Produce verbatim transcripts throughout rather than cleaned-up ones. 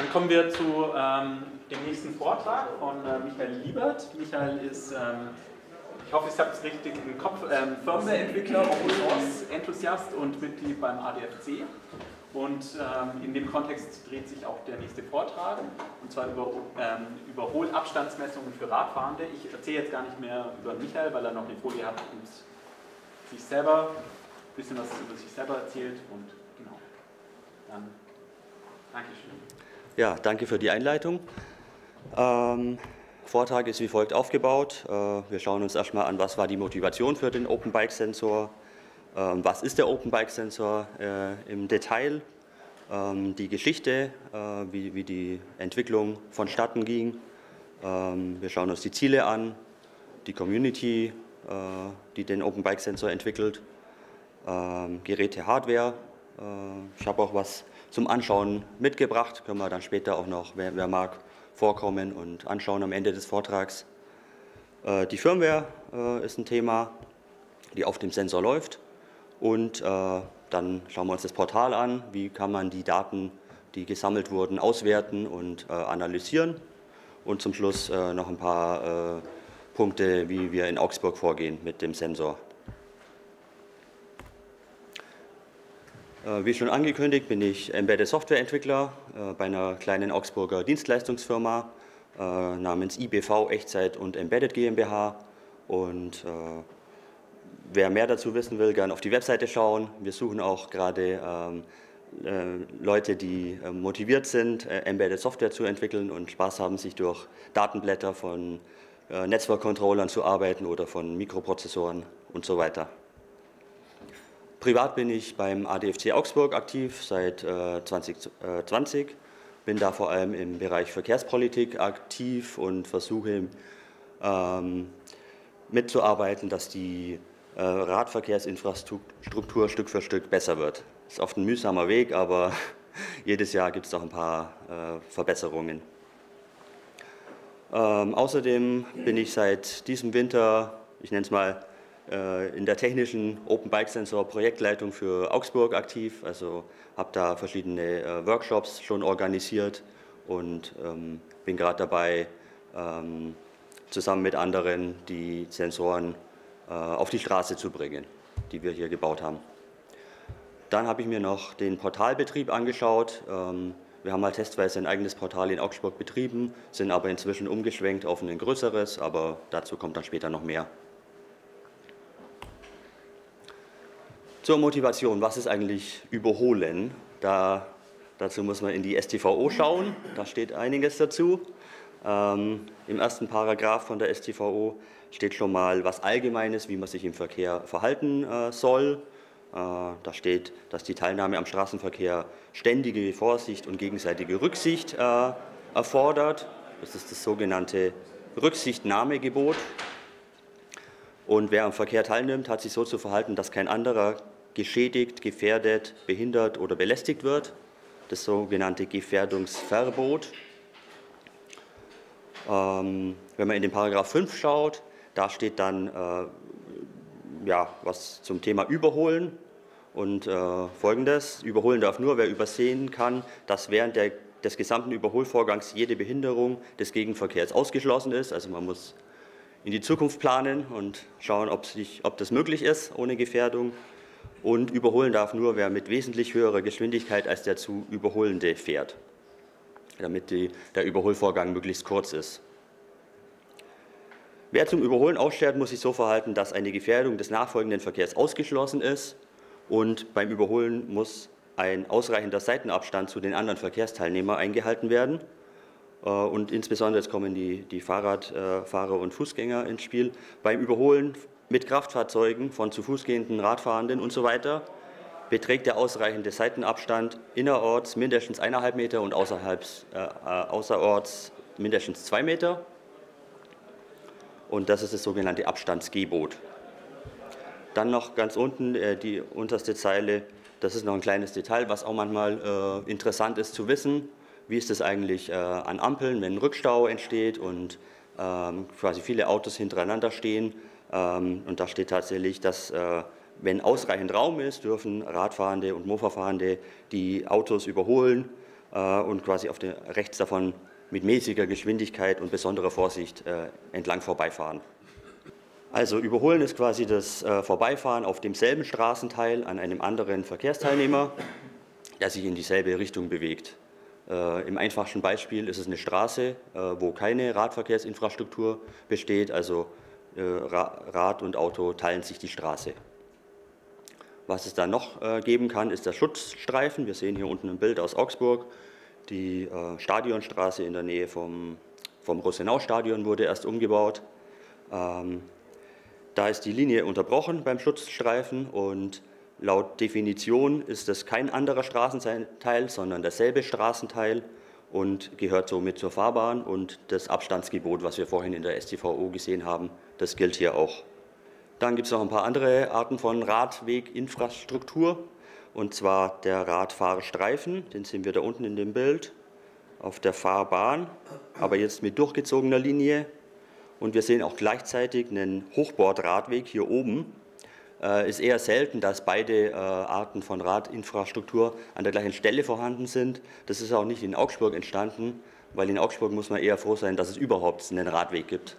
Dann kommen wir zu ähm, dem nächsten Vortrag von äh, Michael Liebert. Michael ist, ähm, ich hoffe, ich habe es richtig im Kopf, ähm, Firmware-Entwickler, Open-Source-Enthusiast und Mitglied beim A D F C. Und ähm, in dem Kontext dreht sich auch der nächste Vortrag, und zwar über ähm, Überholabstandsmessungen für Radfahrende. Ich erzähle jetzt gar nicht mehr über Michael, weil er noch eine Folie hat und sich selber, ein bisschen was über sich selber erzählt. Und genau, dann Dankeschön. Ja, danke für die Einleitung. Ähm, Vortrag ist wie folgt aufgebaut. Äh, wir schauen uns erstmal an, was war die Motivation für den Open Bike Sensor. Ähm, was ist der Open Bike Sensor äh, im Detail? Ähm, die Geschichte, äh, wie, wie die Entwicklung vonstatten ging. Ähm, wir schauen uns die Ziele an, die Community, äh, die den Open Bike Sensor entwickelt, ähm, Geräte, Hardware. Äh, ich habe auch was zum Anschauen mitgebracht, können wir dann später auch noch, wer, wer mag, vorkommen und anschauen am Ende des Vortrags. Äh, die Firmware äh, ist ein Thema, die auf dem Sensor läuft, und äh, dann schauen wir uns das Portal an, wie kann man die Daten, die gesammelt wurden, auswerten und äh, analysieren, und zum Schluss äh, noch ein paar äh, Punkte, wie wir in Augsburg vorgehen mit dem Sensor. Wie schon angekündigt, bin ich Embedded Software Entwickler äh, bei einer kleinen Augsburger Dienstleistungsfirma äh, namens I B V Echtzeit und Embedded GmbH. Und äh, wer mehr dazu wissen will, gerne auf die Webseite schauen. Wir suchen auch gerade ähm, äh, Leute, die äh, motiviert sind, äh, Embedded Software zu entwickeln und Spaß haben, sich durch Datenblätter von äh, Netzwerkcontrollern zu arbeiten oder von Mikroprozessoren und so weiter. Privat bin ich beim A D F C Augsburg aktiv seit äh, zwanzig zwanzig, bin da vor allem im Bereich Verkehrspolitik aktiv und versuche ähm, mitzuarbeiten, dass die äh, Radverkehrsinfrastruktur Stück für Stück besser wird. Ist oft ein mühsamer Weg, aber jedes Jahr gibt es noch ein paar äh, Verbesserungen. Ähm, außerdem bin ich seit diesem Winter, ich nenne es mal, in der technischen Open Bike Sensor Projektleitung für Augsburg aktiv, also habe da verschiedene äh, Workshops schon organisiert und ähm, bin gerade dabei, ähm, zusammen mit anderen die Sensoren äh, auf die Straße zu bringen, die wir hier gebaut haben. Dann habe ich mir noch den Portalbetrieb angeschaut. Ähm, wir haben mal testweise ein eigenes Portal in Augsburg betrieben, sind aber inzwischen umgeschwenkt auf ein größeres, aber dazu kommt dann später noch mehr. Zur Motivation, was ist eigentlich Überholen? Da, dazu muss man in die S T V O schauen, da steht einiges dazu. Ähm, Im ersten Paragraph von der S T V O steht schon mal was Allgemeines, wie man sich im Verkehr verhalten äh, soll. Äh, da steht, dass die Teilnahme am Straßenverkehr ständige Vorsicht und gegenseitige Rücksicht äh, erfordert. Das ist das sogenannte Rücksichtnahmegebot. Und wer am Verkehr teilnimmt, hat sich so zu verhalten, dass kein anderer geschädigt, gefährdet, behindert oder belästigt wird. Das sogenannte Gefährdungsverbot. Ähm, wenn man in den Paragraph fünf schaut, da steht dann äh, ja, was zum Thema Überholen und äh, Folgendes. Überholen darf nur, wer übersehen kann, dass während der, des gesamten Überholvorgangs jede Behinderung des Gegenverkehrs ausgeschlossen ist. Also man muss in die Zukunft planen und schauen, ob, sich, ob das möglich ist ohne Gefährdung. Und überholen darf nur, wer mit wesentlich höherer Geschwindigkeit als der zu Überholende fährt, damit die, der Überholvorgang möglichst kurz ist. Wer zum Überholen ausschert, muss sich so verhalten, dass eine Gefährdung des nachfolgenden Verkehrs ausgeschlossen ist, und beim Überholen muss ein ausreichender Seitenabstand zu den anderen Verkehrsteilnehmern eingehalten werden. Und insbesondere jetzt kommen die, die Fahrradfahrer und Fußgänger ins Spiel. Beim Überholen mit Kraftfahrzeugen von zu Fuß gehenden Radfahrenden und so weiter beträgt der ausreichende Seitenabstand innerorts mindestens eineinhalb Meter und außerhalb, äh, außerorts mindestens zwei Meter. Und das ist das sogenannte Abstandsgebot. Dann noch ganz unten äh, die unterste Zeile. Das ist noch ein kleines Detail, was auch manchmal äh, interessant ist zu wissen. Wie ist es eigentlich äh, an Ampeln, wenn ein Rückstau entsteht und ähm, quasi viele Autos hintereinander stehen? Ähm, und da steht tatsächlich, dass äh, wenn ausreichend Raum ist, dürfen Radfahrende und Mofa-Fahrende die Autos überholen, äh, und quasi auf der, rechts davon mit mäßiger Geschwindigkeit und besonderer Vorsicht äh, entlang vorbeifahren. Also überholen ist quasi das äh, Vorbeifahren auf demselben Straßenteil an einem anderen Verkehrsteilnehmer, der sich in dieselbe Richtung bewegt. Äh, Im einfachsten Beispiel ist es eine Straße, äh, wo keine Radverkehrsinfrastruktur besteht, also äh, Ra Rad und Auto teilen sich die Straße. Was es dann noch äh, geben kann, ist der Schutzstreifen. Wir sehen hier unten ein Bild aus Augsburg. Die äh, Stadionstraße in der Nähe vom, vom Rosenau-Stadion wurde erst umgebaut. Ähm, da ist die Linie unterbrochen beim Schutzstreifen und laut Definition ist es kein anderer Straßenteil, sondern derselbe Straßenteil und gehört somit zur Fahrbahn. Und das Abstandsgebot, was wir vorhin in der S t V O gesehen haben, das gilt hier auch. Dann gibt es noch ein paar andere Arten von Radweginfrastruktur, und zwar der Radfahrstreifen, den sehen wir da unten in dem Bild, auf der Fahrbahn, aber jetzt mit durchgezogener Linie. Und wir sehen auch gleichzeitig einen Hochbordradweg hier oben. Äh, ist eher selten, dass beide äh, Arten von Radinfrastruktur an der gleichen Stelle vorhanden sind. Das ist auch nicht in Augsburg entstanden, weil in Augsburg muss man eher froh sein, dass es überhaupt einen Radweg gibt.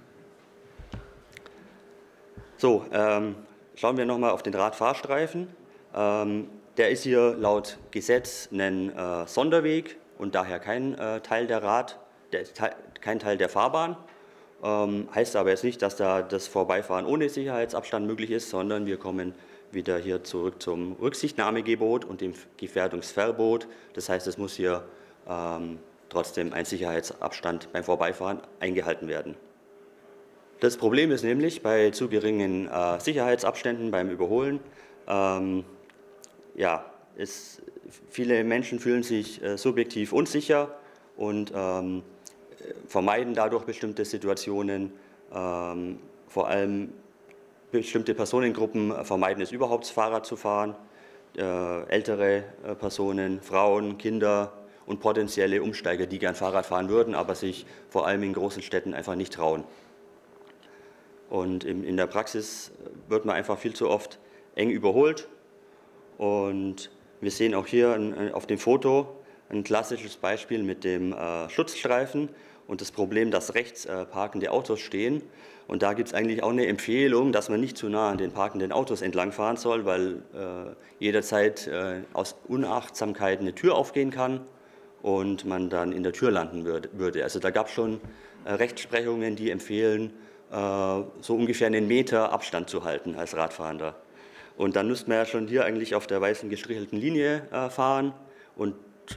So, ähm, schauen wir nochmal auf den Radfahrstreifen. Ähm, der ist hier laut Gesetz ein äh, Sonderweg und daher kein äh, Teil der Rad, der ist te kein Teil der Fahrbahn. Ähm, heißt aber jetzt nicht, dass da das Vorbeifahren ohne Sicherheitsabstand möglich ist, sondern wir kommen wieder hier zurück zum Rücksichtnahmegebot und dem Gefährdungsverbot. Das heißt, es muss hier ähm, trotzdem ein Sicherheitsabstand beim Vorbeifahren eingehalten werden. Das Problem ist nämlich bei zu geringen äh, Sicherheitsabständen beim Überholen, ähm, ja, es, viele Menschen fühlen sich äh, subjektiv unsicher und ähm, vermeiden dadurch bestimmte Situationen. Ähm, vor allem bestimmte Personengruppen vermeiden es überhaupt, Fahrrad zu fahren. Äh, ältere äh, Personen, Frauen, Kinder und potenzielle Umsteiger, die gern Fahrrad fahren würden, aber sich vor allem in großen Städten einfach nicht trauen. Und in, in der Praxis wird man einfach viel zu oft eng überholt. Und wir sehen auch hier ein, auf dem Foto ein klassisches Beispiel mit dem äh, Schutzstreifen und das Problem, dass rechts äh, parkende Autos stehen. Und da gibt es eigentlich auch eine Empfehlung, dass man nicht zu nah an den parkenden Autos entlangfahren soll, weil äh, jederzeit äh, aus Unachtsamkeit eine Tür aufgehen kann und man dann in der Tür landen würde. Also da gab es schon äh, Rechtsprechungen, die empfehlen, äh, so ungefähr einen Meter Abstand zu halten als Radfahrender. Und dann müsste man ja schon hier eigentlich auf der weißen gestrichelten Linie äh, fahren und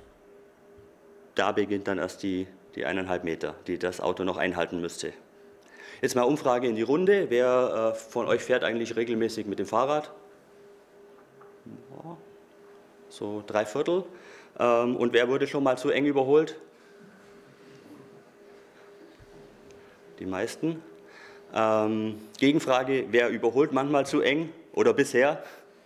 da beginnt dann erst die, die eineinhalb Meter, die das Auto noch einhalten müsste. Jetzt mal Umfrage in die Runde. Wer äh, von euch fährt eigentlich regelmäßig mit dem Fahrrad? Ja, so drei Viertel. Ähm, und wer wurde schon mal zu eng überholt? Die meisten. Ähm, Gegenfrage, wer überholt manchmal zu eng oder bisher?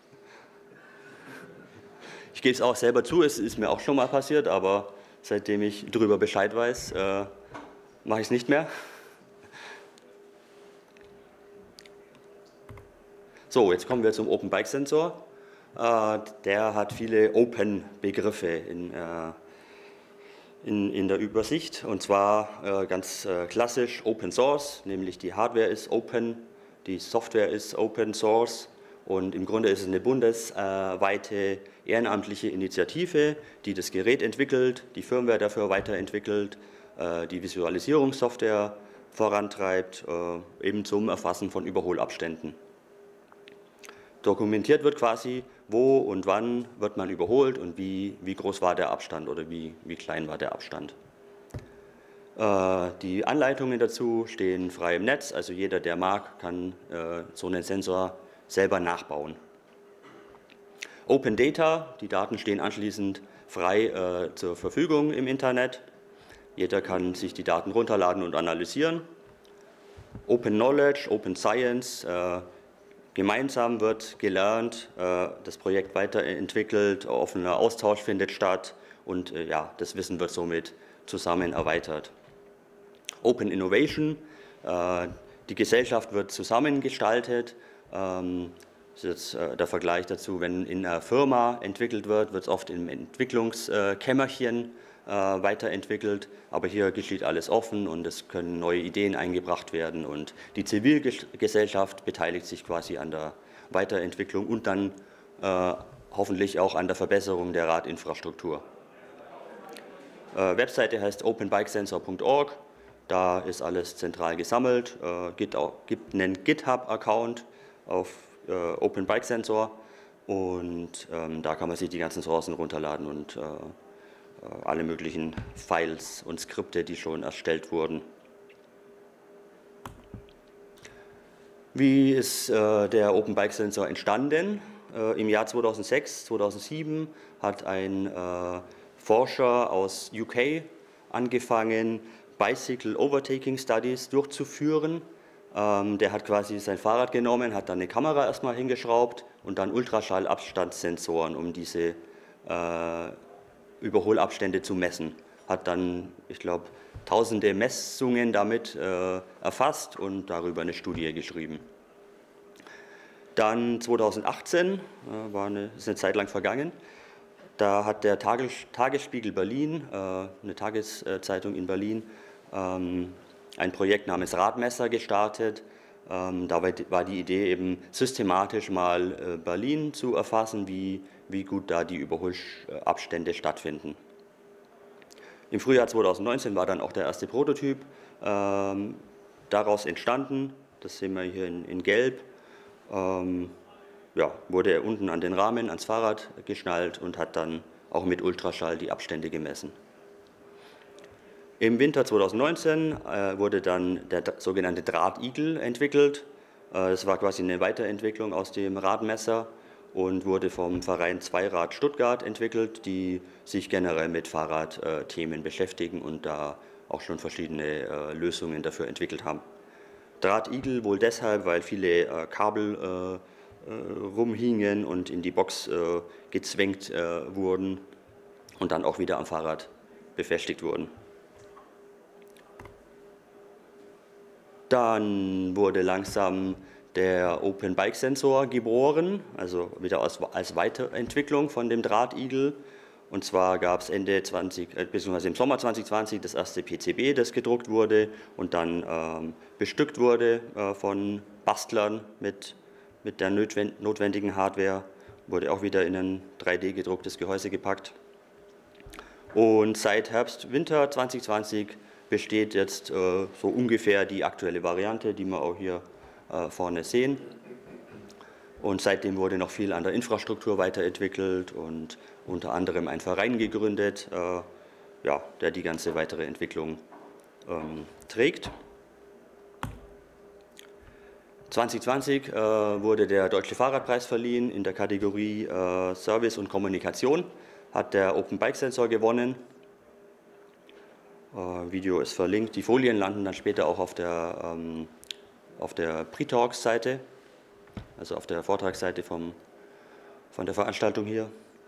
Ich gebe es auch selber zu, es ist mir auch schon mal passiert, aber seitdem ich darüber Bescheid weiß, äh, mache ich es nicht mehr. So, jetzt kommen wir zum Open Bike Sensor. Äh, der hat viele Open-Begriffe in, äh, in, in der Übersicht. Und zwar äh, ganz äh, klassisch Open Source, nämlich die Hardware ist Open, die Software ist Open Source. Und im Grunde ist es eine bundesweite ehrenamtliche Initiative, die das Gerät entwickelt, die Firmware dafür weiterentwickelt, äh, die Visualisierungssoftware vorantreibt, äh, eben zum Erfassen von Überholabständen. Dokumentiert wird quasi, wo und wann wird man überholt und wie, wie groß war der Abstand oder wie, wie klein war der Abstand. Äh, die Anleitungen dazu stehen frei im Netz, also jeder, der mag, kann äh, so einen Sensor selber nachbauen. Open Data, die Daten stehen anschließend frei äh, zur Verfügung im Internet. Jeder kann sich die Daten runterladen und analysieren. Open Knowledge, Open Science, äh, gemeinsam wird gelernt, äh, das Projekt weiterentwickelt, offener Austausch findet statt und äh, ja, das Wissen wird somit zusammen erweitert. Open Innovation, äh, die Gesellschaft wird zusammengestaltet. Ähm, Das ist jetzt äh, der Vergleich dazu, wenn in einer Firma entwickelt wird, wird es oft im Entwicklungskämmerchen äh, weiterentwickelt, aber hier geschieht alles offen und es können neue Ideen eingebracht werden und die Zivilgesellschaft beteiligt sich quasi an der Weiterentwicklung und dann äh, hoffentlich auch an der Verbesserung der Radinfrastruktur. Äh, Webseite heißt open bike sensor punkt org, da ist alles zentral gesammelt, äh, gibt, auch, gibt einen GitHub-Account auf äh, Open Bike Sensor und ähm, da kann man sich die ganzen Sourcen runterladen und äh, alle möglichen Files und Skripte, die schon erstellt wurden. Wie ist äh, der Open Bike Sensor entstanden? Äh, Im Jahr zweitausendsechs, zweitausendsieben hat ein äh, Forscher aus U K angefangen, Bicycle Overtaking Studies durchzuführen. Ähm, der hat quasi sein Fahrrad genommen, hat dann eine Kamera erstmal hingeschraubt und dann Ultraschallabstandssensoren, um diese äh, Überholabstände zu messen. Hat dann, ich glaube, tausende Messungen damit äh, erfasst und darüber eine Studie geschrieben. Dann zweitausendachtzehn, äh, war eine, ist eine Zeit lang vergangen, da hat der Tages, Tagesspiegel Berlin, äh, eine Tageszeitung in Berlin, ähm, ein Projekt namens Radmesser gestartet. Ähm, dabei war die Idee eben systematisch mal äh, Berlin zu erfassen, wie, wie gut da die Überholabstände stattfinden. Im Frühjahr zweitausendneunzehn war dann auch der erste Prototyp ähm, daraus entstanden. Das sehen wir hier in, in Gelb. Ähm, ja, wurde er unten an den Rahmen, ans Fahrrad geschnallt und hat dann auch mit Ultraschall die Abstände gemessen. Im Winter zweitausendneunzehn äh, wurde dann der sogenannte Drahtigel entwickelt. Äh, das war quasi eine Weiterentwicklung aus dem Radmesser und wurde vom Verein Zweirad Stuttgart entwickelt, die sich generell mit Fahrradthemen beschäftigen und da auch schon verschiedene äh, Lösungen dafür entwickelt haben. Drahtigel wohl deshalb, weil viele äh, Kabel äh, äh, rumhingen und in die Box äh, gezwängt äh, wurden und dann auch wieder am Fahrrad befestigt wurden. Dann wurde langsam der Open Bike Sensor geboren, also wieder als, als Weiterentwicklung von dem Drahtigel. Und zwar gab es Ende zwanzig, äh, beziehungsweise im Sommer zwanzig zwanzig das erste P C B, das gedruckt wurde und dann ähm, bestückt wurde äh, von Bastlern mit, mit der notwendigen Hardware, wurde auch wieder in ein drei D gedrucktes Gehäuse gepackt. Und seit Herbst, Winter zwanzig zwanzig besteht jetzt äh, so ungefähr die aktuelle Variante, die wir auch hier äh, vorne sehen. Und seitdem wurde noch viel an der Infrastruktur weiterentwickelt und unter anderem ein Verein gegründet, äh, ja, der die ganze weitere Entwicklung ähm, trägt. zwanzig zwanzig äh, wurde der Deutsche Fahrradpreis verliehen in der Kategorie äh, Service und Kommunikation, hat der Open Bike Sensor gewonnen. Äh, Video ist verlinkt. Die Folien landen dann später auch auf der, ähm, auf der Pre-Talks-Seite, also auf der Vortragsseite vom, von der Veranstaltung hier.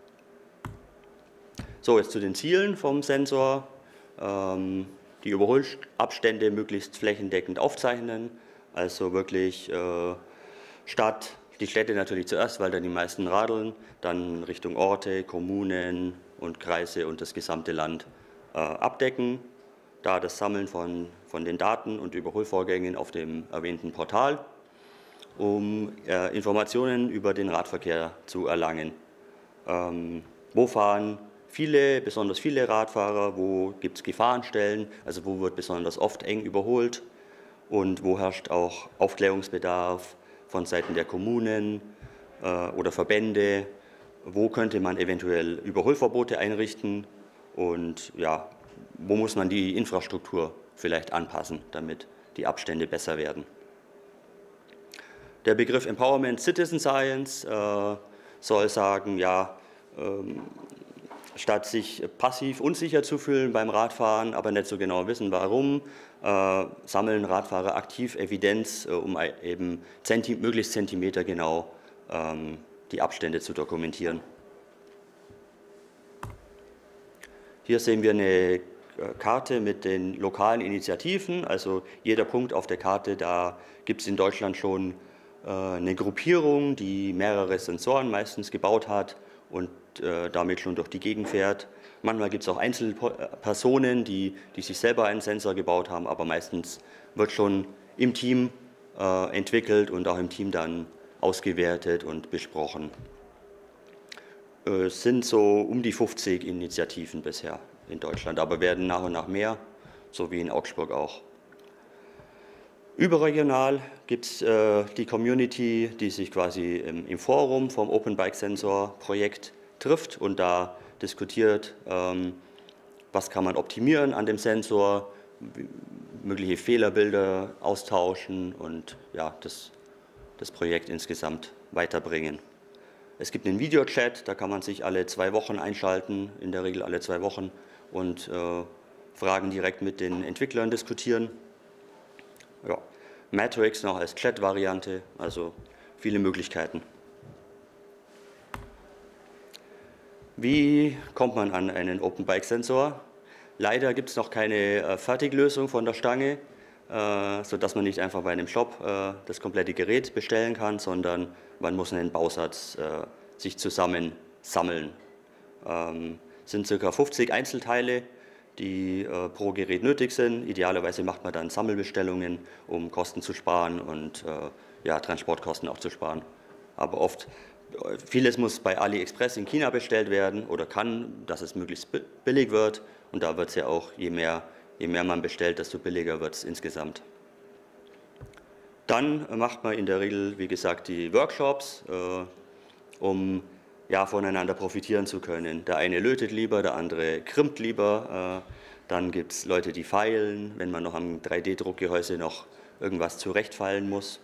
So, jetzt zu den Zielen vom Sensor. Ähm, die Überholabstände möglichst flächendeckend aufzeichnen, also wirklich äh, Stadt, die Städte natürlich zuerst, weil da die meisten radeln, dann Richtung Orte, Kommunen und Kreise und das gesamte Land äh, abdecken. Da das Sammeln von, von den Daten und Überholvorgängen auf dem erwähnten Portal, um äh, Informationen über den Radverkehr zu erlangen. Ähm, wo fahren viele, besonders viele Radfahrer, wo gibt es Gefahrenstellen, also wo wird besonders oft eng überholt und wo herrscht auch Aufklärungsbedarf von Seiten der Kommunen äh, oder Verbände, wo könnte man eventuell Überholverbote einrichten und ja, wo muss man die Infrastruktur vielleicht anpassen, damit die Abstände besser werden. Der Begriff Empowerment Citizen Science äh, soll sagen, ja, ähm, statt sich passiv unsicher zu fühlen beim Radfahren, aber nicht so genau wissen, warum, äh, sammeln Radfahrer aktiv Evidenz, äh, um eben Zenti- möglichst zentimetergenau ähm, die Abstände zu dokumentieren. Hier sehen wir eine Karte mit den lokalen Initiativen, also jeder Punkt auf der Karte, da gibt es in Deutschland schon äh, eine Gruppierung, die mehrere Sensoren meistens gebaut hat und äh, damit schon durch die Gegend fährt. Manchmal gibt es auch Einzelpersonen, die, die sich selber einen Sensor gebaut haben, aber meistens wird schon im Team äh, entwickelt und auch im Team dann ausgewertet und besprochen. Es sind so um die fünfzig Initiativen bisher in Deutschland, aber werden nach und nach mehr, so wie in Augsburg auch. Überregional gibt es äh, die Community, die sich quasi im, im Forum vom Open Bike Sensor Projekt trifft und da diskutiert, ähm, was kann man optimieren an dem Sensor, mögliche Fehlerbilder austauschen und ja, das, das Projekt insgesamt weiterbringen. Es gibt einen Videochat, da kann man sich alle zwei Wochen einschalten, in der Regel alle zwei Wochen, und äh, Fragen direkt mit den Entwicklern diskutieren. Ja. Matrix noch als Chat-Variante, also viele Möglichkeiten. Wie kommt man an einen Open Bike Sensor? Leider gibt es noch keine äh, Fertiglösung von der Stange, äh, sodass man nicht einfach bei einem Shop äh, das komplette Gerät bestellen kann, sondern man muss einen Bausatz äh, sich zusammen sammeln. Ähm, es sind ca. fünfzig Einzelteile, die äh, pro Gerät nötig sind. Idealerweise macht man dann Sammelbestellungen, um Kosten zu sparen und äh, ja, Transportkosten auch zu sparen. Aber oft, vieles muss bei AliExpress in China bestellt werden oder kann, dass es möglichst billig wird. Und da wird es ja auch, je mehr, je mehr man bestellt, desto billiger wird es insgesamt. Dann macht man in der Regel, wie gesagt, die Workshops, äh, um ja, voneinander profitieren zu können. Der eine lötet lieber, der andere krimpt lieber. Äh, dann gibt es Leute, die feilen, wenn man noch am drei D Druckgehäuse noch irgendwas zurechtfeilen muss.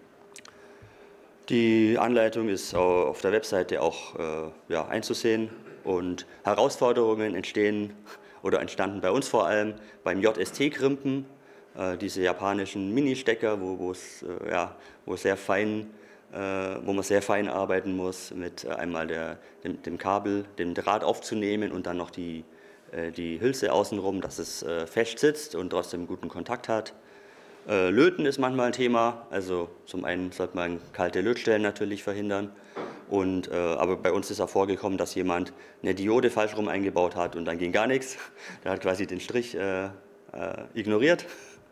Die Anleitung ist auf der Webseite auch äh, ja, einzusehen, und Herausforderungen entstehen oder entstanden bei uns vor allem beim J S T-Krimpen, äh, diese japanischen Mini-Stecker, wo, wo's, äh, ja, wo, sehr fein, äh, wo man sehr fein arbeiten muss, mit äh, einmal der, dem, dem Kabel, dem Draht aufzunehmen und dann noch die, äh, die Hülse außenrum, dass es äh, fest sitzt und trotzdem guten Kontakt hat. Äh, Löten ist manchmal ein Thema, also zum einen sollte man kalte Lötstellen natürlich verhindern, und, äh, aber bei uns ist auch vorgekommen, dass jemand eine Diode falsch rum eingebaut hat und dann ging gar nichts. Der hat quasi den Strich äh, äh, ignoriert.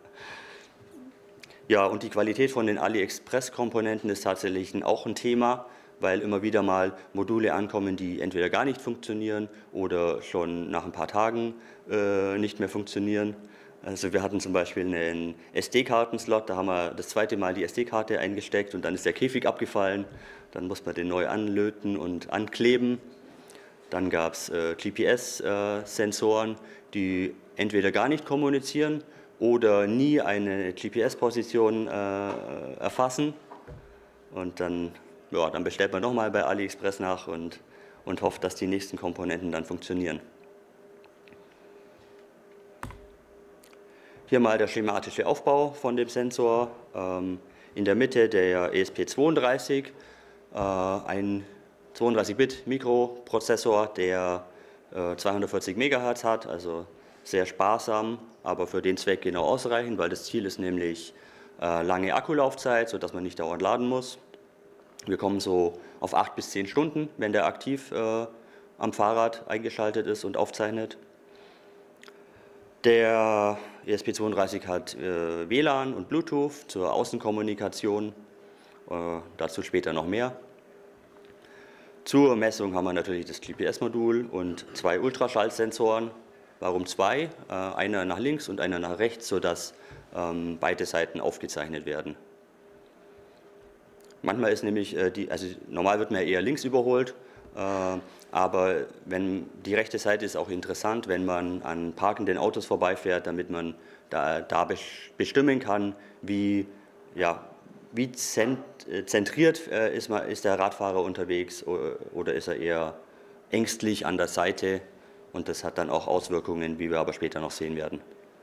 Ja, und die Qualität von den AliExpress-Komponenten ist tatsächlich auch ein Thema, weil immer wieder mal Module ankommen, die entweder gar nicht funktionieren oder schon nach ein paar Tagen äh, nicht mehr funktionieren. Also wir hatten zum Beispiel einen S D-Karten-Slot, da haben wir das zweite Mal die S D-Karte eingesteckt und dann ist der Käfig abgefallen. Dann muss man den neu anlöten und ankleben. Dann gab es äh, G P S-Sensoren, äh, die entweder gar nicht kommunizieren oder nie eine G P S-Position äh, erfassen. Und dann, ja, dann bestellt man nochmal bei AliExpress nach und, und hofft, dass die nächsten Komponenten dann funktionieren. Hier mal der schematische Aufbau von dem Sensor. Ähm, in der Mitte der E S P zweiunddreißig, äh, ein zweiunddreißig Bit Mikroprozessor, der äh, zweihundertvierzig Megahertz hat, also sehr sparsam, aber für den Zweck genau ausreichend, weil das Ziel ist nämlich äh, lange Akkulaufzeit, sodass man nicht dauernd laden muss. Wir kommen so auf acht bis zehn Stunden, wenn der aktiv äh, am Fahrrad eingeschaltet ist und aufzeichnet. Der E S P zweiunddreißig hat äh, W L A N und Bluetooth zur Außenkommunikation, äh, dazu später noch mehr. Zur Messung haben wir natürlich das G P S-Modul und zwei Ultraschallsensoren. Warum zwei? Äh, einer nach links und einer nach rechts, sodass ähm, beide Seiten aufgezeichnet werden. Manchmal ist nämlich, äh, die, also normal wird man ja eher links überholt, äh, aber wenn, die rechte Seite ist auch interessant, wenn man an parkenden Autos vorbeifährt, damit man da, da bestimmen kann, wie, ja, wie zentriert äh, ist, man, ist der Radfahrer unterwegs oder, oder ist er eher ängstlich an der Seite, und das hat dann auch Auswirkungen, wie wir aber später noch sehen werden.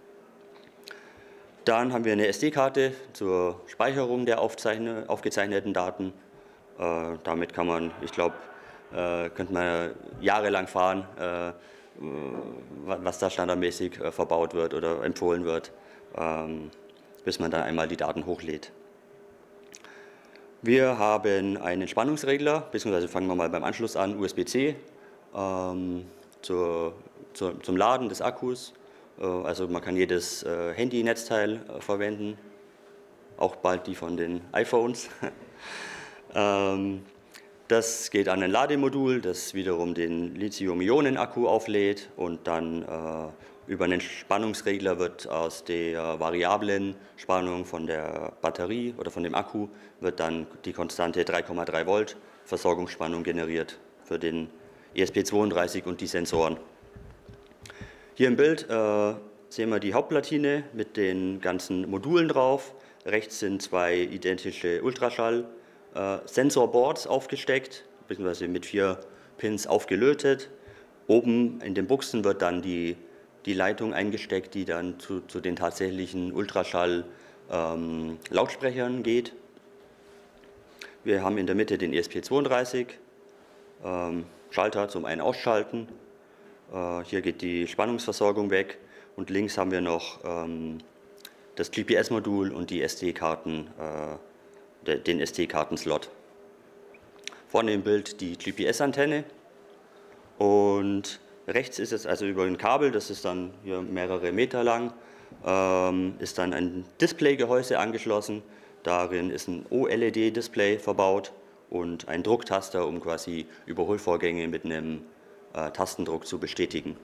Dann haben wir eine S D-Karte zur Speicherung der aufgezeichneten Daten. Äh, damit kann man, ich glaube, äh, könnte man jahrelang fahren, äh, was da standardmäßig äh, verbaut wird oder empfohlen wird, ähm, bis man dann einmal die Daten hochlädt. Wir haben einen Spannungsregler, beziehungsweise fangen wir mal beim Anschluss an, U S B C, ähm, zur, zur, zum Laden des Akkus. Äh, also man kann jedes äh, Handy-Netzteil äh, verwenden, auch bald die von den iPhones. ähm, das geht an ein Lademodul, das wiederum den Lithium-Ionen-Akku auflädt und dann äh, über einen Spannungsregler wird aus der variablen Spannung von der Batterie oder von dem Akku wird dann die konstante drei Komma drei Volt Versorgungsspannung generiert für den E S P zweiunddreißig und die Sensoren. Hier im Bild äh, sehen wir die Hauptplatine mit den ganzen Modulen drauf. Rechts sind zwei identische Ultraschall-Sensorboards aufgesteckt, beziehungsweise mit vier Pins aufgelötet. Oben in den Buchsen wird dann die die Leitung eingesteckt, die dann zu, zu den tatsächlichen Ultraschall-Lautsprechern ähm, geht. Wir haben in der Mitte den E S P zweiunddreißig, ähm, Schalter zum Ein- Ausschalten. Äh, hier geht die Spannungsversorgung weg und links haben wir noch ähm, das G P S-Modul und die S D-Karten, äh, de, den S D-Karten-Slot. Vorne im Bild die G P S-Antenne und rechts ist es also über ein Kabel, das ist dann hier mehrere Meter lang, ähm, ist dann ein Displaygehäuse angeschlossen. Darin ist ein O L E D-Display verbaut und ein Drucktaster, um quasi Überholvorgänge mit einem äh, Tastendruck zu bestätigen.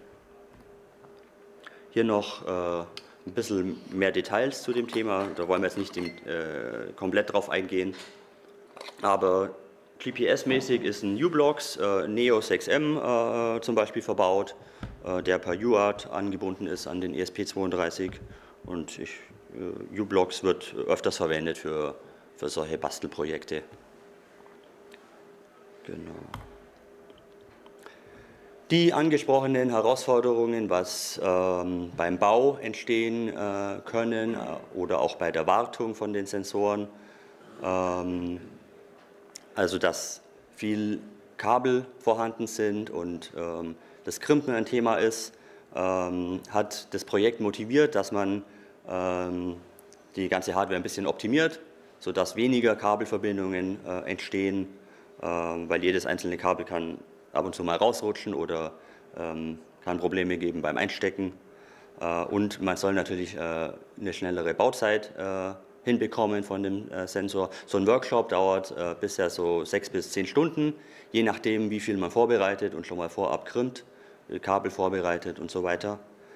Hier noch äh, ein bisschen mehr Details zu dem Thema, da wollen wir jetzt nicht dem, äh, komplett drauf eingehen, aber G P S-mäßig ist ein u-blox äh, Neo sechs M äh, zum Beispiel verbaut, äh, der per U A R T angebunden ist an den E S P zweiunddreißig und äh, u-blox wird öfters verwendet für, für solche Bastelprojekte. Genau. Die angesprochenen Herausforderungen, was ähm, beim Bau entstehen äh, können äh, oder auch bei der Wartung von den Sensoren, ähm, also dass viel Kabel vorhanden sind und ähm, das Krimpen ein Thema ist, ähm, hat das Projekt motiviert, dass man ähm, die ganze Hardware ein bisschen optimiert, sodass weniger Kabelverbindungen äh, entstehen, äh, weil jedes einzelne Kabel kann ab und zu mal rausrutschen oder ähm, kann Probleme geben beim Einstecken. Äh, und man soll natürlich äh, eine schnellere Bauzeit äh, hinbekommen von dem äh, Sensor. So ein Workshop dauert äh, bisher so sechs bis zehn Stunden, je nachdem, wie viel man vorbereitet und schon mal vorab krimmt, äh, Kabel vorbereitet und so weiter.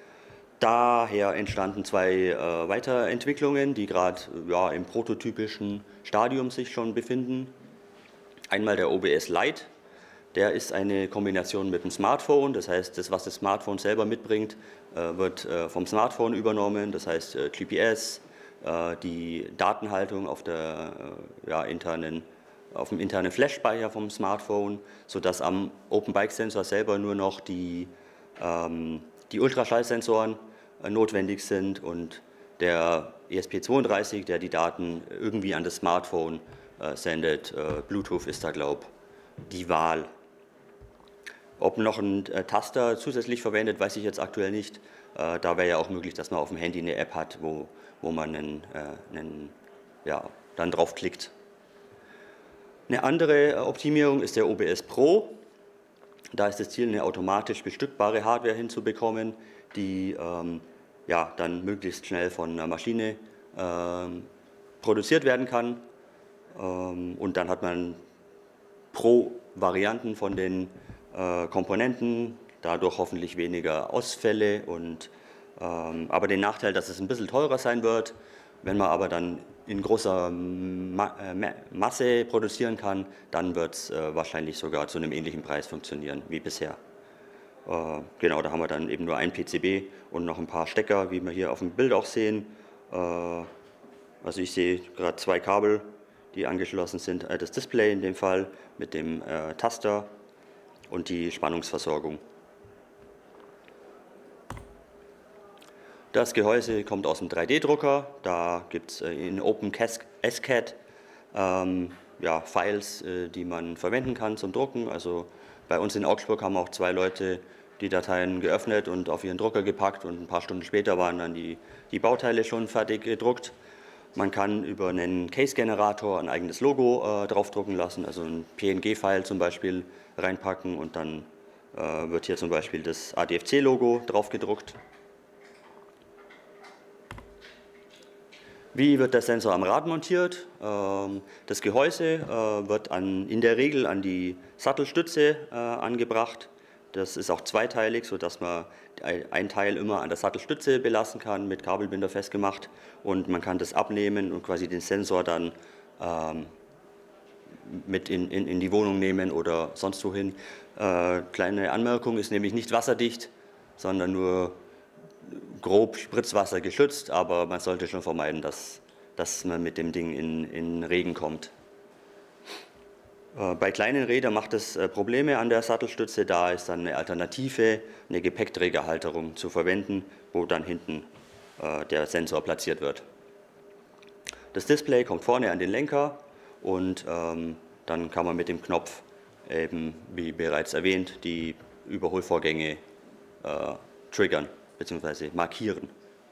Daher entstanden zwei äh, Weiterentwicklungen, die gerade ja, im prototypischen Stadium sich schon befinden. Einmal der O B S Lite, der ist eine Kombination mit dem Smartphone, das heißt, das, was das Smartphone selber mitbringt, äh, wird äh, vom Smartphone übernommen, das heißt äh, G P S, die Datenhaltung auf, der, ja, internen, auf dem internen Flash-Speicher vom Smartphone, sodass am Open-Bike-Sensor selber nur noch die, ähm, die Ultraschallsensoren äh, notwendig sind und der E S P zweiunddreißig, der die Daten irgendwie an das Smartphone äh, sendet. Äh, Bluetooth ist da, glaube ich, die Wahl. Ob noch ein äh, Taster zusätzlich verwendet, weiß ich jetzt aktuell nicht. Äh, da wäre ja auch möglich, dass man auf dem Handy eine App hat, wo, wo man einen, äh, einen, ja, dann draufklickt. Eine andere Optimierung ist der O B S Pro. Da ist das Ziel, eine automatisch bestückbare Hardware hinzubekommen, die ähm, ja, dann möglichst schnell von einer Maschine ähm, produziert werden kann. Ähm, und dann hat man pro Varianten von den äh, Komponenten, dadurch hoffentlich weniger Ausfälle, und, ähm, aber den Nachteil, dass es ein bisschen teurer sein wird. Wenn man aber dann in großer Ma äh, Masse produzieren kann, dann wird es äh, wahrscheinlich sogar zu einem ähnlichen Preis funktionieren wie bisher. Äh, genau, da haben wir dann eben nur ein P C B und noch ein paar Stecker, wie wir hier auf dem Bild auch sehen. Äh, also ich sehe gerade zwei Kabel, die angeschlossen sind, äh, das Display in dem Fall mit dem äh, Taster und die Spannungsversorgung. Das Gehäuse kommt aus dem drei D Drucker, da gibt es äh, in OpenSCAD ähm, ja, Files, äh, die man verwenden kann zum Drucken. Also bei uns in Augsburg haben auch zwei Leute die Dateien geöffnet und auf ihren Drucker gepackt, und ein paar Stunden später waren dann die, die Bauteile schon fertig gedruckt. Man kann über einen Case-Generator ein eigenes Logo äh, draufdrucken lassen, also ein P N G-File zum Beispiel reinpacken und dann äh, wird hier zum Beispiel das A D F C-Logo draufgedruckt. Wie wird der Sensor am Rad montiert? Ähm, das Gehäuse äh, wird an, in der Regel an die Sattelstütze äh, angebracht. Das ist auch zweiteilig, sodass man ein Teil immer an der Sattelstütze belassen kann, mit Kabelbinder festgemacht, und man kann das abnehmen und quasi den Sensor dann ähm, mit in, in, in die Wohnung nehmen oder sonst wohin. Äh, kleine Anmerkung, ist nämlich nicht wasserdicht, sondern nur grob Spritzwasser geschützt, aber man sollte schon vermeiden, dass, dass man mit dem Ding in, in Regen kommt. Bei kleinen Rädern macht es Probleme an der Sattelstütze, da ist dann eine Alternative, eine Gepäckträgerhalterung zu verwenden, wo dann hinten äh, der Sensor platziert wird. Das Display kommt vorne an den Lenker und ähm, dann kann man mit dem Knopf eben, wie bereits erwähnt, die Überholvorgänge äh, triggern bzw. markieren.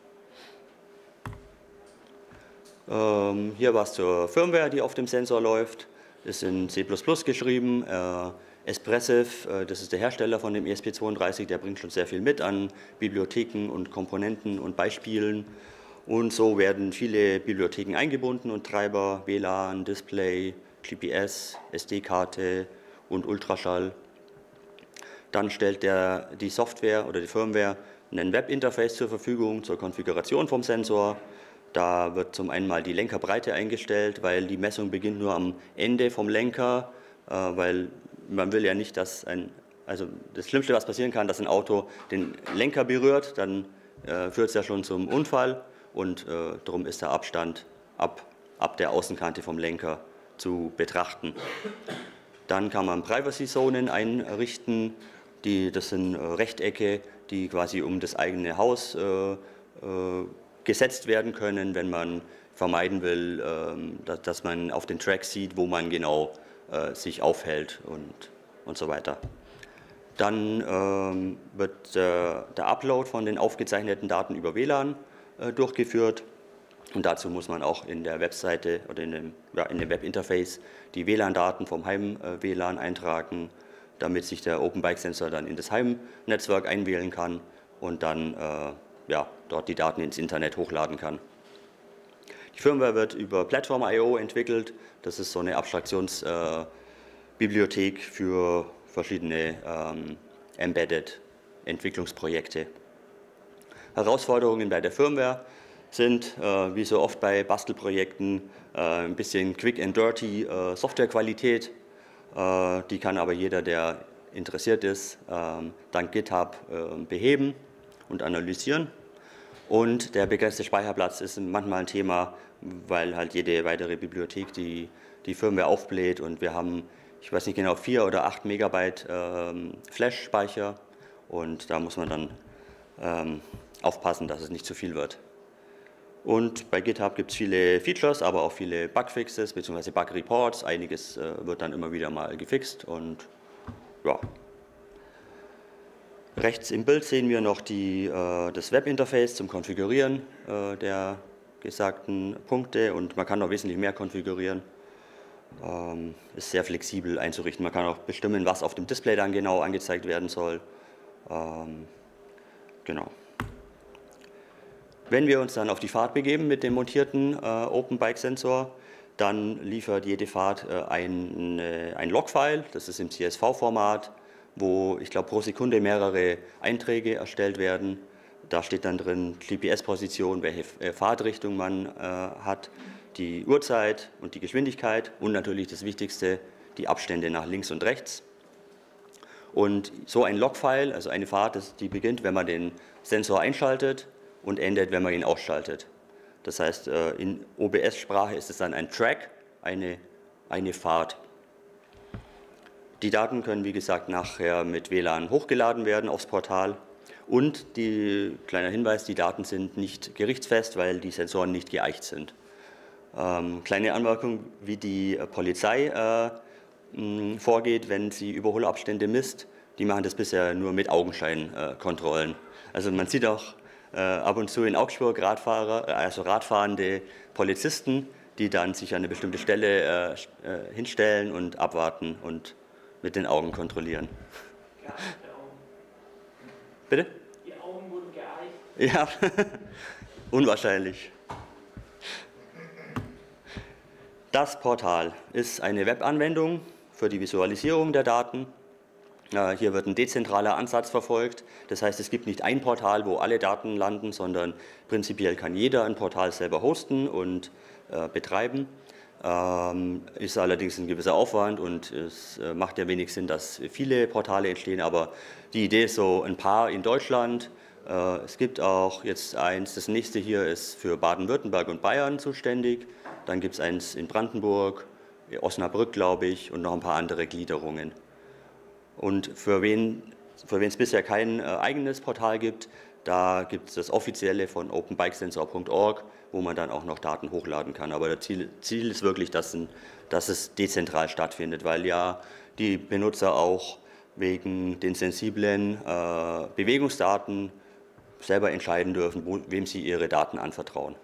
Ähm, hier was zur Firmware, die auf dem Sensor läuft. Ist in C plus plus geschrieben. Äh, Espressif, äh, das ist der Hersteller von dem E S P zweiunddreißig, der bringt schon sehr viel mit an Bibliotheken und Komponenten und Beispielen. Und so werden viele Bibliotheken eingebunden und Treiber, W L A N, Display, G P S, S D-Karte und Ultraschall. Dann stellt der, die Software oder die Firmware ein Webinterface zur Verfügung zur Konfiguration vom Sensor. Da wird zum einen mal die Lenkerbreite eingestellt, weil die Messung beginnt nur am Ende vom Lenker, äh, weil man will ja nicht, dass ein, also das Schlimmste, was passieren kann, dass ein Auto den Lenker berührt, dann äh, führt es ja schon zum Unfall, und äh, darum ist der Abstand ab, ab der Außenkante vom Lenker zu betrachten. Dann kann man Privacy-Zonen einrichten, die, das sind äh, Rechtecke, die quasi um das eigene Haus äh, äh, gesetzt werden können, wenn man vermeiden will, ähm, dass, dass man auf den Tracks sieht, wo man genau äh, sich aufhält und, und so weiter. Dann ähm, wird äh, der Upload von den aufgezeichneten Daten über W L A N äh, durchgeführt, und dazu muss man auch in der Webseite oder in dem, ja, in dem Webinterface die W L A N-Daten vom Heim-W L A N eintragen, damit sich der OpenBike-Sensor dann in das Heimnetzwerk einwählen kann und dann äh, ja, dort die Daten ins Internet hochladen kann. Die Firmware wird über Platform Punkt I O entwickelt. Das ist so eine Abstraktionsbibliothek äh, für verschiedene ähm, Embedded-Entwicklungsprojekte. Herausforderungen bei der Firmware sind, äh, wie so oft bei Bastelprojekten, äh, ein bisschen quick and dirty äh, Softwarequalität. Äh, die kann aber jeder, der interessiert ist, äh, dank GitHub äh, beheben und analysieren. Und der begrenzte Speicherplatz ist manchmal ein Thema, weil halt jede weitere Bibliothek die, die Firmware aufbläht, und wir haben, ich weiß nicht genau, vier oder acht Megabyte ähm, Flash-Speicher, und da muss man dann ähm, aufpassen, dass es nicht zu viel wird. Und bei GitHub gibt es viele Features, aber auch viele Bugfixes bzw. Bug-Reports. Einiges äh, wird dann immer wieder mal gefixt, und ja. Rechts im Bild sehen wir noch die, äh, das Webinterface zum Konfigurieren äh, der gesagten Punkte, und man kann noch wesentlich mehr konfigurieren. Ähm, ist sehr flexibel einzurichten. Man kann auch bestimmen, was auf dem Display dann genau angezeigt werden soll. Ähm, genau. Wenn wir uns dann auf die Fahrt begeben mit dem montierten äh, OpenBike-Sensor, dann liefert jede Fahrt äh, ein, äh, ein Logfile, das ist im C S V-Format, wo, ich glaube, pro Sekunde mehrere Einträge erstellt werden. Da steht dann drin G P S-Position, welche Fahrtrichtung man äh, hat, die Uhrzeit und die Geschwindigkeit und natürlich das Wichtigste, die Abstände nach links und rechts. Und so ein Logfile, also eine Fahrt, das, die beginnt, wenn man den Sensor einschaltet und endet, wenn man ihn ausschaltet. Das heißt, äh, in O B S-Sprache ist es dann ein Track, eine, eine Fahrt. Die Daten können, wie gesagt, nachher mit W L A N hochgeladen werden aufs Portal. Und, die, kleiner Hinweis, die Daten sind nicht gerichtsfest, weil die Sensoren nicht geeicht sind. Ähm, kleine Anmerkung, wie die Polizei äh, mh, vorgeht, wenn sie Überholabstände misst. Die machen das bisher nur mit Augenscheinkontrollen. Äh, also man sieht auch äh, ab und zu in Augsburg Radfahrer, also radfahrende Polizisten, die dann sich an eine bestimmte Stelle äh, äh, hinstellen und abwarten und mit den Augen kontrollieren. Bitte? Die Augen wurden geeicht. Ja, unwahrscheinlich. Das Portal ist eine Webanwendung für die Visualisierung der Daten. Hier wird ein dezentraler Ansatz verfolgt. Das heißt, es gibt nicht ein Portal, wo alle Daten landen, sondern prinzipiell kann jeder ein Portal selber hosten und äh, betreiben. Ähm, ist allerdings ein gewisser Aufwand und es äh, macht ja wenig Sinn, dass viele Portale entstehen. Aber die Idee ist so ein paar in Deutschland. Äh, es gibt auch jetzt eins, das nächste hier ist für Baden-Württemberg und Bayern zuständig. Dann gibt es eins in Brandenburg, Osnabrück, glaube ich, und noch ein paar andere Gliederungen. Und für wen für wen es bisher kein äh, eigenes Portal gibt, da gibt es das offizielle von open bike sensor punkt org, wo man dann auch noch Daten hochladen kann. Aber das Ziel, Ziel ist wirklich, dass, ein, dass es dezentral stattfindet, weil ja die Benutzer auch wegen den sensiblen äh, Bewegungsdaten selber entscheiden dürfen, wo, wem sie ihre Daten anvertrauen.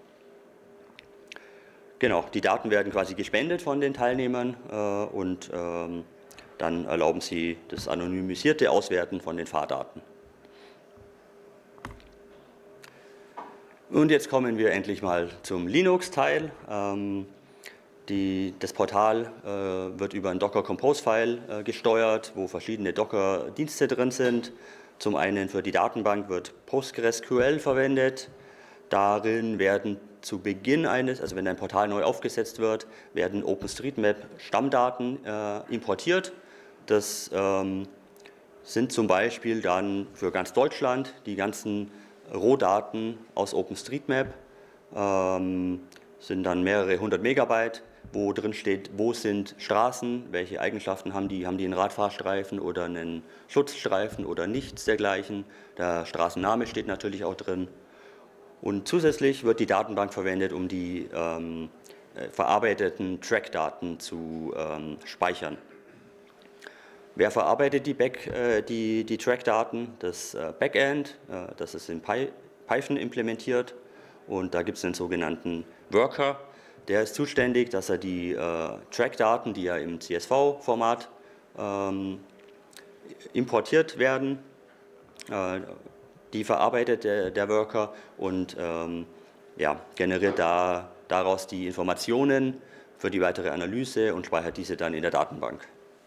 Genau, die Daten werden quasi gespendet von den Teilnehmern äh, und ähm, dann erlauben sie das anonymisierte Auswerten von den Fahrdaten. Und jetzt kommen wir endlich mal zum Linux-Teil. Ähm, die, das Portal äh, wird über ein Docker-Compose-File äh, gesteuert, wo verschiedene Docker-Dienste drin sind. Zum einen für die Datenbank wird PostgreSQL verwendet. Darin werden zu Beginn eines, also wenn ein Portal neu aufgesetzt wird, werden OpenStreetMap-Stammdaten äh, importiert. Das ähm, sind zum Beispiel dann für ganz Deutschland die ganzen Rohdaten aus OpenStreetMap, ähm, sind dann mehrere hundert Megabyte, wo drin steht, wo sind Straßen, welche Eigenschaften haben die, haben die einen Radfahrstreifen oder einen Schutzstreifen oder nichts dergleichen. Der Straßenname steht natürlich auch drin. Und zusätzlich wird die Datenbank verwendet, um die ähm, verarbeiteten Track-Daten zu ähm, speichern. Wer verarbeitet die, Back, äh, die, die Track-Daten? Das äh, Backend, äh, das ist in Py Python implementiert und da gibt es den sogenannten Worker. Der ist zuständig, dass er die äh, Track-Daten, die ja im C S V-Format ähm, importiert werden, äh, die verarbeitet der, der Worker und ähm, ja, generiert da, daraus die Informationen für die weitere Analyse und speichert diese dann in der Datenbank.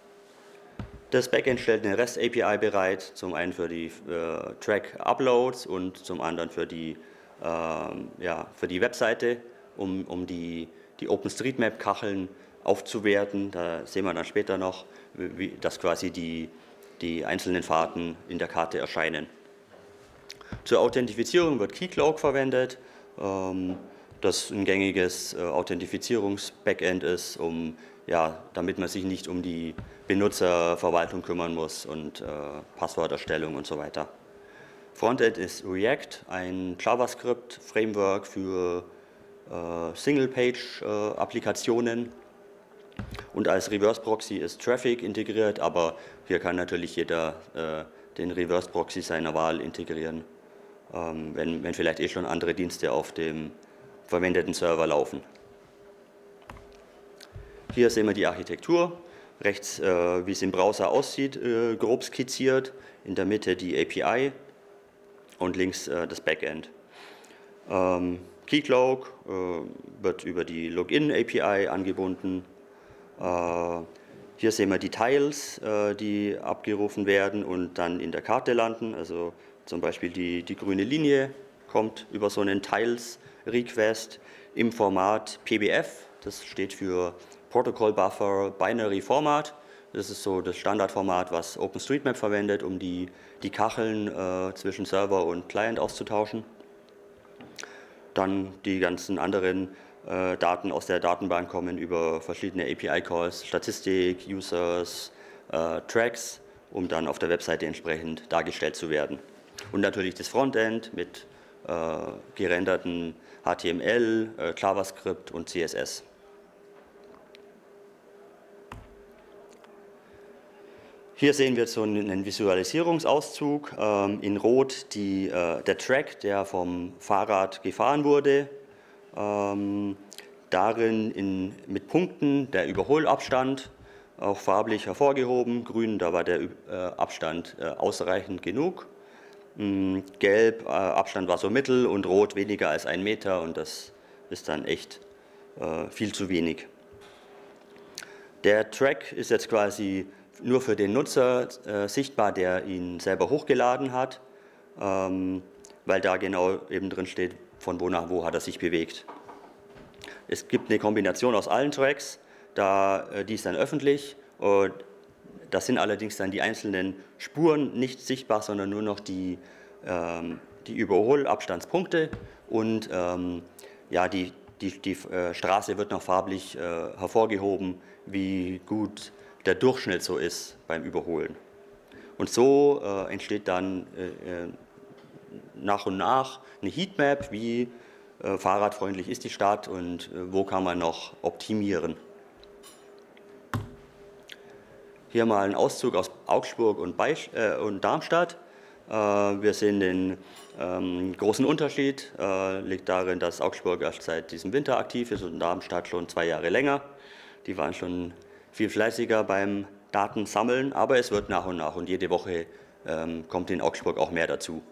Das Backend stellt eine REST A P I bereit, zum einen für die äh, Track-Uploads und zum anderen für die, äh, ja, für die Webseite, um, um die, die OpenStreetMap-Kacheln aufzuwerten. Da sehen wir dann später noch, wie, dass quasi die, die einzelnen Fahrten in der Karte erscheinen. Zur Authentifizierung wird Keycloak verwendet, ähm, das ein gängiges äh, Authentifizierungs-Backend ist, um, ja, damit man sich nicht um die Benutzerverwaltung kümmern muss und äh, Passworterstellung und so weiter. Frontend ist React, ein JavaScript-Framework für äh, Single-Page-Applikationen. Und als Reverse-Proxy ist Traffic integriert, aber hier kann natürlich jeder äh, den Reverse-Proxy seiner Wahl integrieren, ähm, wenn, wenn vielleicht eh schon andere Dienste auf dem verwendeten Server laufen. Hier sehen wir die Architektur. Rechts, äh, wie es im Browser aussieht, äh, grob skizziert. In der Mitte die A P I und links äh, das Backend. Ähm, Keycloak äh, wird über die Login-A P I angebunden. Äh, hier sehen wir die Tiles, äh, die abgerufen werden und dann in der Karte landen. Also zum Beispiel die, die grüne Linie kommt über so einen Tiles-Request im Format P B F. Das steht für Protocol Buffer Binary Format. Das ist so das Standardformat, was OpenStreetMap verwendet, um die, die Kacheln äh, zwischen Server und Client auszutauschen. Dann die ganzen anderen äh, Daten aus der Datenbank kommen über verschiedene A P I-Calls, Statistik, Users, äh, Tracks, um dann auf der Webseite entsprechend dargestellt zu werden. Und natürlich das Frontend mit äh, gerenderten H T M L, äh, JavaScript und C S S. Hier sehen wir so einen Visualisierungsauszug. Ähm, in Rot die, äh, der Track, der vom Fahrrad gefahren wurde. Ähm, darin in, mit Punkten der Überholabstand, auch farblich hervorgehoben. Grün, da war der äh, Abstand äh, ausreichend genug. Ähm, Gelb, äh, Abstand war so mittel und Rot weniger als ein Meter und das ist dann echt äh, viel zu wenig. Der Track ist jetzt quasi nur für den Nutzer äh, sichtbar, der ihn selber hochgeladen hat, ähm, weil da genau eben drin steht, von wo nach wo hat er sich bewegt. Es gibt eine Kombination aus allen Tracks, da, äh, die ist dann öffentlich. Und das sind allerdings dann die einzelnen Spuren nicht sichtbar, sondern nur noch die, ähm, die Überholabstandspunkte und ähm, ja, die, die, die äh, Straße wird noch farblich äh, hervorgehoben, wie gut der Durchschnitt so ist beim Überholen. Und so äh, entsteht dann äh, nach und nach eine Heatmap, wie äh, fahrradfreundlich ist die Stadt und äh, wo kann man noch optimieren. Hier mal ein Auszug aus Augsburg und, Beisch, äh, und Darmstadt. Äh, wir sehen den ähm, großen Unterschied, äh, liegt darin, dass Augsburg erst seit diesem Winter aktiv ist und Darmstadt schon zwei Jahre länger. Die waren schon viel fleißiger beim Datensammeln, aber es wird nach und nach und jede Woche ähm, kommt in Augsburg auch mehr dazu.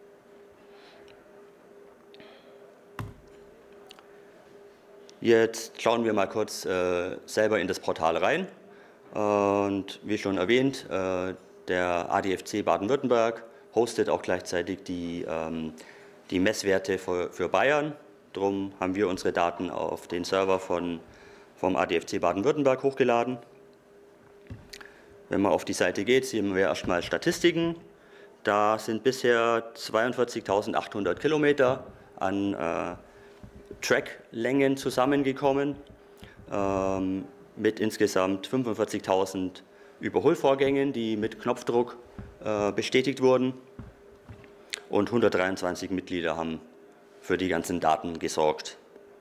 Jetzt schauen wir mal kurz äh, selber in das Portal rein. Und wie schon erwähnt, äh, der A D F C Baden-Württemberg hostet auch gleichzeitig die, ähm, die Messwerte für, für Bayern. Darum haben wir unsere Daten auf den Server von vom A D F C Baden-Württemberg hochgeladen. Wenn man auf die Seite geht, sehen wir erstmal Statistiken. Da sind bisher zweiundvierzigtausendachthundert Kilometer an äh, Tracklängen zusammengekommen, ähm, mit insgesamt fünfundvierzigtausend Überholvorgängen, die mit Knopfdruck äh, bestätigt wurden. Und hundertdreiundzwanzig Mitglieder haben für die ganzen Daten gesorgt.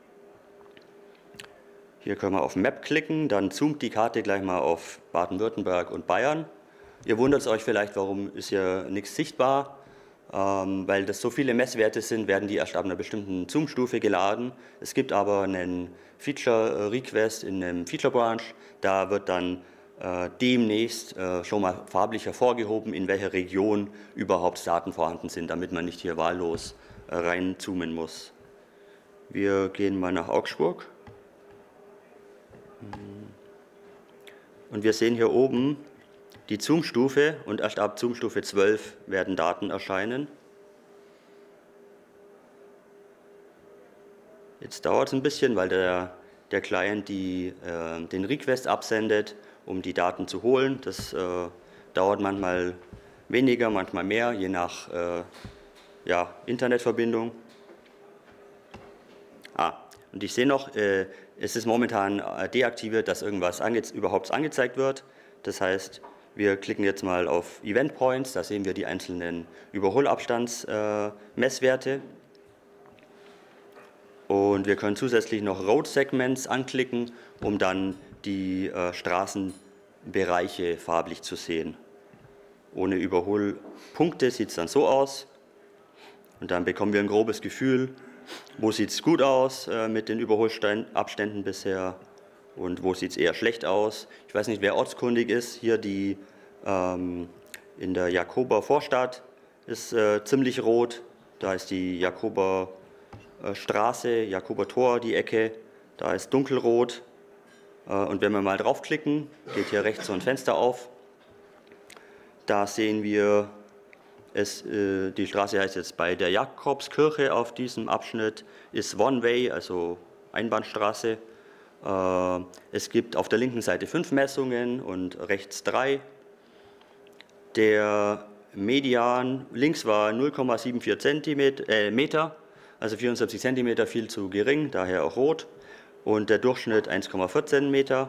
Hier können wir auf Map klicken, dann zoomt die Karte gleich mal auf Baden-Württemberg und Bayern. Ihr wundert euch vielleicht, warum ist hier nichts sichtbar. Ähm, weil das so viele Messwerte sind, werden die erst ab einer bestimmten Zoom-Stufe geladen. Es gibt aber einen Feature-Request in einem Feature-Branch, da wird dann äh, demnächst äh, schon mal farblich hervorgehoben, in welcher Region überhaupt Daten vorhanden sind, damit man nicht hier wahllos äh, reinzoomen muss. Wir gehen mal nach Augsburg. Und wir sehen hier oben die Zoom-Stufe und erst ab Zoom-Stufe zwölf werden Daten erscheinen. Jetzt dauert es ein bisschen, weil der, der Client die, äh, den Request absendet, um die Daten zu holen. Das äh, dauert manchmal weniger, manchmal mehr, je nach äh, ja, Internetverbindung. Ah, und ich sehe noch, äh, es ist momentan deaktiviert, dass irgendwas ange überhaupt angezeigt wird. Das heißt, wir klicken jetzt mal auf Event Points, da sehen wir die einzelnen Überholabstandsmesswerte. Äh, Und wir können zusätzlich noch Road Segments anklicken, um dann die äh, Straßenbereiche farblich zu sehen. Ohne Überholpunkte sieht es dann so aus. Und dann bekommen wir ein grobes Gefühl, wo sieht es gut aus äh, mit den Überholabständen bisher und wo sieht es eher schlecht aus. Ich weiß nicht, wer ortskundig ist. Hier die ähm, in der Jakober Vorstadt ist äh, ziemlich rot. Da ist die Jakober äh, Straße, Jakober Tor, die Ecke. Da ist dunkelrot. Äh, und wenn wir mal draufklicken, geht hier rechts so ein Fenster auf. Da sehen wir, es, äh, die Straße heißt jetzt bei der Jakobskirche auf diesem Abschnitt, ist One-Way, also Einbahnstraße. Äh, es gibt auf der linken Seite fünf Messungen und rechts drei. Der Median links war null Komma siebenundvierzig äh, Meter, also vierundsiebzig Zentimeter, viel zu gering, daher auch rot. Und der Durchschnitt eins Komma vierzehn Meter.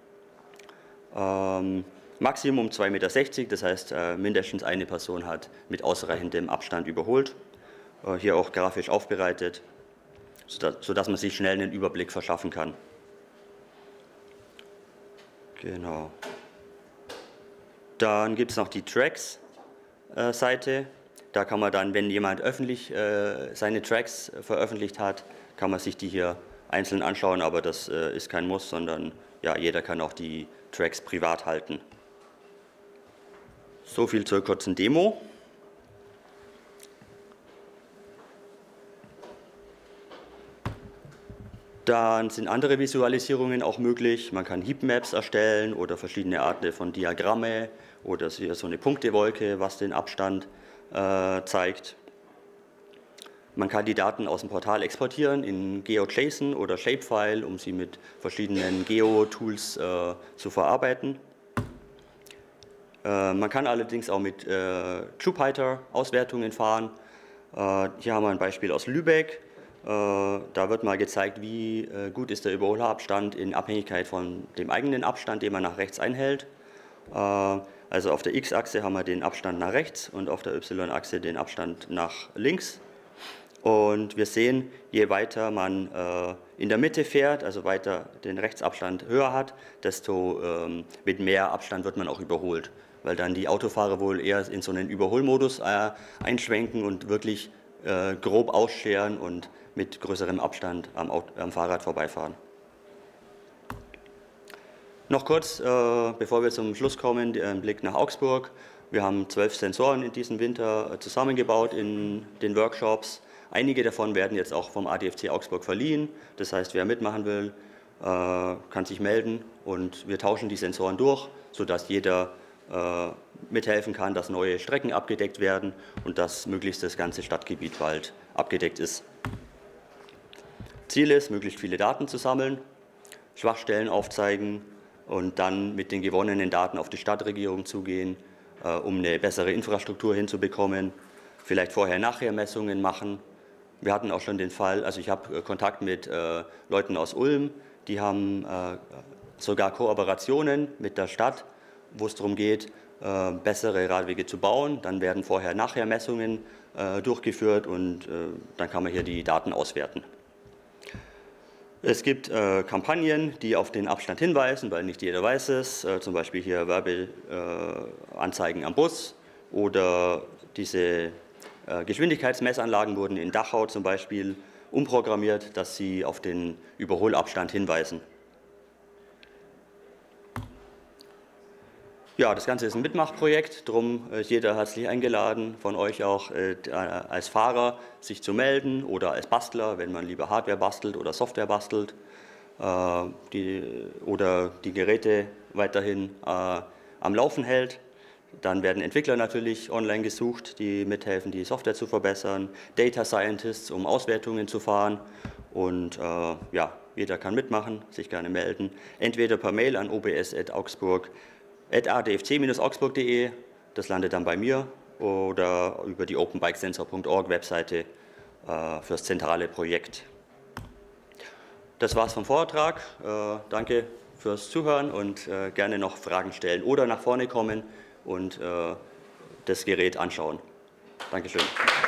Ähm, Maximum zwei Komma sechzig Meter, das heißt äh, mindestens eine Person hat mit ausreichendem Abstand überholt. Äh, hier auch grafisch aufbereitet, sodass, sodass man sich schnell einen Überblick verschaffen kann. Genau. Dann gibt es noch die Tracks-Seite. Da kann man dann, wenn jemand öffentlich äh, seine Tracks veröffentlicht hat, kann man sich die hier einzeln anschauen, aber das äh, ist kein Muss, sondern ja, jeder kann auch die Tracks privat halten. So viel zur kurzen Demo. Dann sind andere Visualisierungen auch möglich. Man kann Heatmaps erstellen oder verschiedene Arten von Diagramme oder so eine Punktewolke, was den Abstand äh, zeigt. Man kann die Daten aus dem Portal exportieren in GeoJSON oder Shapefile, um sie mit verschiedenen Geo-Tools äh, zu verarbeiten. Äh, man kann allerdings auch mit äh, Jupyter-Auswertungen fahren. Äh, hier haben wir ein Beispiel aus Lübeck. Da wird mal gezeigt, wie gut ist der Überholabstand in Abhängigkeit von dem eigenen Abstand, den man nach rechts einhält. Also auf der X-Achse haben wir den Abstand nach rechts und auf der Y-Achse den Abstand nach links. Und wir sehen, je weiter man in der Mitte fährt, also weiter den Rechtsabstand höher hat, desto mit mehr Abstand wird man auch überholt, weil dann die Autofahrer wohl eher in so einen Überholmodus einschwenken und wirklich grob ausscheren und mit größerem Abstand am, Auto, am Fahrrad vorbeifahren. Noch kurz, äh, bevor wir zum Schluss kommen, ein Blick nach Augsburg. Wir haben zwölf Sensoren in diesem Winter zusammengebaut in den Workshops. Einige davon werden jetzt auch vom A D F C Augsburg verliehen. Das heißt, wer mitmachen will, äh, kann sich melden und wir tauschen die Sensoren durch, sodass jeder äh, mithelfen kann, dass neue Strecken abgedeckt werden und dass möglichst das ganze Stadtgebiet bald abgedeckt ist. Ziel ist, möglichst viele Daten zu sammeln, Schwachstellen aufzeigen und dann mit den gewonnenen Daten auf die Stadtregierung zugehen, äh, um eine bessere Infrastruktur hinzubekommen, vielleicht Vorher-Nachher-Messungen machen. Wir hatten auch schon den Fall, also ich habe äh, Kontakt mit äh, Leuten aus Ulm, die haben äh, sogar Kooperationen mit der Stadt, wo es darum geht, äh, bessere Radwege zu bauen. Dann werden Vorher-Nachher-Messungen äh, durchgeführt und äh, dann kann man hier die Daten auswerten. Es gibt äh, Kampagnen, die auf den Abstand hinweisen, weil nicht jeder weiß es, äh, zum Beispiel hier Werbeanzeigen äh, am Bus oder diese äh, Geschwindigkeitsmessanlagen wurden in Dachau zum Beispiel umprogrammiert, dass sie auf den Überholabstand hinweisen. Ja, das Ganze ist ein Mitmachprojekt, darum ist jeder herzlich eingeladen, von euch auch äh, als Fahrer sich zu melden oder als Bastler, wenn man lieber Hardware bastelt oder Software bastelt äh, die, oder die Geräte weiterhin äh, am Laufen hält. Dann werden Entwickler natürlich online gesucht, die mithelfen, die Software zu verbessern, Data Scientists, um Auswertungen zu fahren und äh, ja, jeder kann mitmachen, sich gerne melden, entweder per Mail an o b s at augsburg at a d f c Bindestrich augsburg punkt de, das landet dann bei mir, oder über die open bike sensor punkt org Webseite äh, fürs zentrale Projekt. Das war's vom Vortrag. Äh, danke fürs Zuhören und äh, gerne noch Fragen stellen oder nach vorne kommen und äh, das Gerät anschauen. Dankeschön.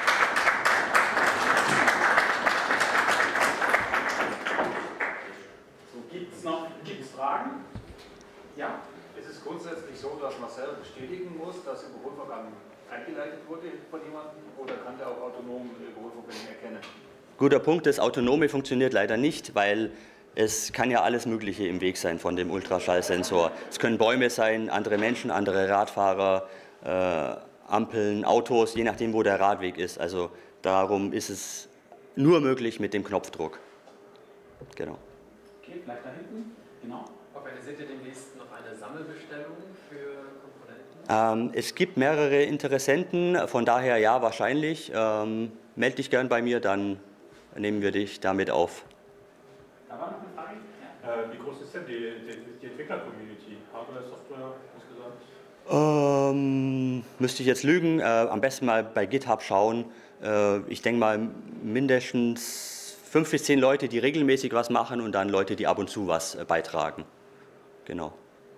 So, gibt es noch gibt's Fragen? Ja? Ist es grundsätzlich so, dass Marcel bestätigen muss, dass Überholvorgang eingeleitet wurde von jemandem, oder kann der auch autonom Überholvorgänge erkennen? Guter Punkt, das Autonome funktioniert leider nicht, weil es kann ja alles Mögliche im Weg sein von dem Ultraschallsensor. Es können Bäume sein, andere Menschen, andere Radfahrer, äh, Ampeln, Autos, je nachdem, wo der Radweg ist. Also darum ist es nur möglich mit dem Knopfdruck. Genau. Okay, vielleicht da hinten. Genau. Organisiert ihr demnächst noch eine Sammelbestellung für Komponenten? Ähm, es gibt mehrere Interessenten, von daher ja, wahrscheinlich. Ähm, meld dich gern bei mir, dann nehmen wir dich damit auf. Da war noch eine Frage. Ja. Äh, wie groß ist denn die, die, die Entwickler-Community? Hardware, Software insgesamt? Ähm, müsste ich jetzt lügen, äh, am besten mal bei GitHub schauen. Äh, ich denke mal mindestens fünf bis zehn Leute, die regelmäßig was machen und dann Leute, die ab und zu was äh, beitragen. Genau.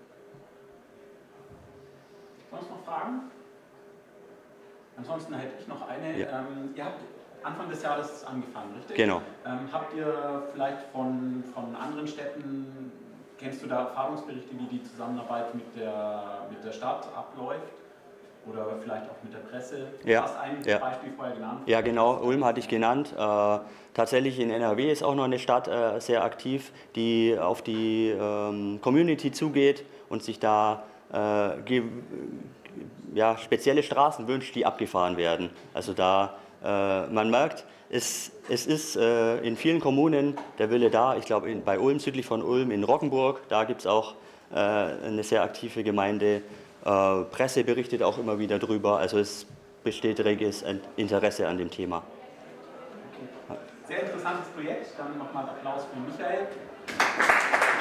Sonst noch Fragen? Ansonsten hätte ich noch eine. Ja. Ähm, ihr habt Anfang des Jahres angefangen, richtig? Genau. Ähm, habt ihr vielleicht von, von anderen Städten kennst du da Erfahrungsberichte, wie die Zusammenarbeit mit der, mit der Stadt abläuft? Oder vielleicht auch mit der Presse? Du ja, hast ein ja. Beispiel vorher genannt. Ja, genau, Ulm hatte ich genannt. Äh, tatsächlich in N R W ist auch noch eine Stadt äh, sehr aktiv, die auf die ähm, Community zugeht und sich da äh, ge ja, spezielle Straßen wünscht, die abgefahren werden. Also da, äh, man merkt, es, es ist äh, in vielen Kommunen der Wille da. Ich glaube, bei Ulm, südlich von Ulm, in Roggenburg, da gibt es auch äh, eine sehr aktive Gemeinde. Äh, Presse berichtet auch immer wieder drüber, also es besteht reges Interesse an dem Thema. Okay. Sehr interessantes Projekt, dann nochmal Applaus für Michael.